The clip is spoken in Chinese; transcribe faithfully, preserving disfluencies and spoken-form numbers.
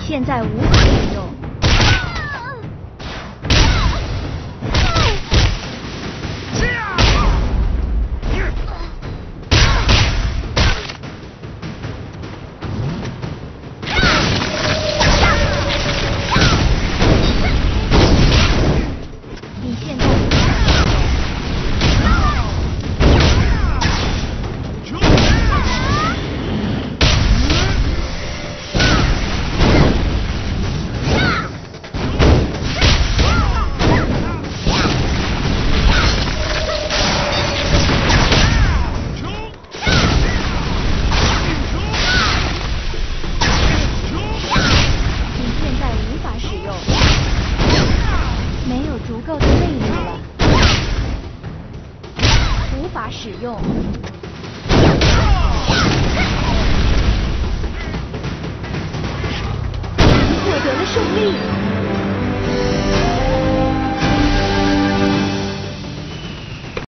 现在无法使用。你现在无法使用。足够的内力了，无法使用。获得了胜利。